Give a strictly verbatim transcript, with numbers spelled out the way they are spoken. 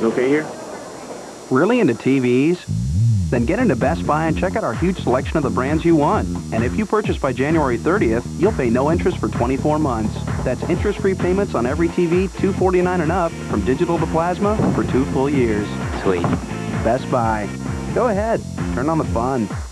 okay here? Really into T Vs? Then get into Best Buy and check out our huge selection of the brands you want. And if you purchase by January thirtieth, you'll pay no interest for twenty-four months. That's interest-free payments on every T V, two forty-nine and up, from digital to plasma, for two full years. Sweet. Best Buy. Go ahead, turn on the fun.